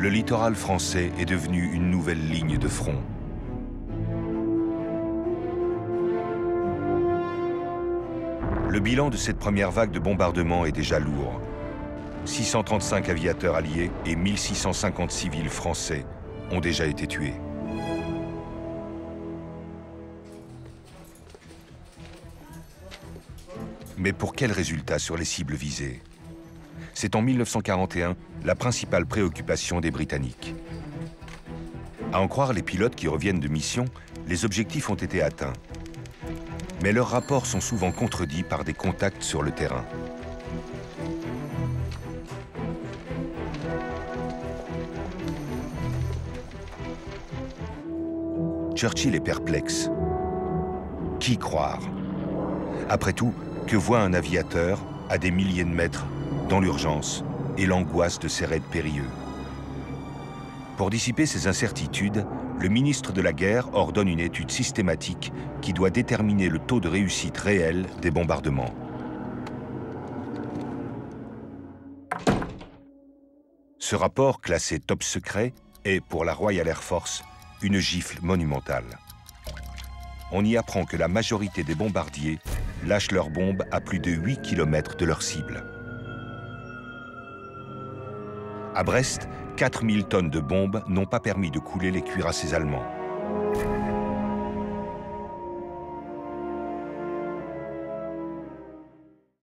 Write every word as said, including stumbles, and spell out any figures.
le littoral français est devenu une nouvelle ligne de front. Le bilan de cette première vague de bombardements est déjà lourd. six cent trente-cinq aviateurs alliés et mille six cent cinquante civils français ont déjà été tués. Mais pour quels résultats sur les cibles visées? C'est en mille neuf cent quarante et un la principale préoccupation des Britanniques. À en croire les pilotes qui reviennent de mission, les objectifs ont été atteints. Mais leurs rapports sont souvent contredits par des contacts sur le terrain. Churchill est perplexe. Qui croire? Après tout, que voit un aviateur à des milliers de mètres dans l'urgence et l'angoisse de ces raids périlleux? Pour dissiper ces incertitudes, le ministre de la Guerre ordonne une étude systématique qui doit déterminer le taux de réussite réel des bombardements. Ce rapport, classé top secret, est, pour la Royal Air Force, une gifle monumentale. On y apprend que la majorité des bombardiers lâchent leurs bombes à plus de huit kilomètres de leur cible. À Brest, quatre mille tonnes de bombes n'ont pas permis de couler les cuirassés allemands.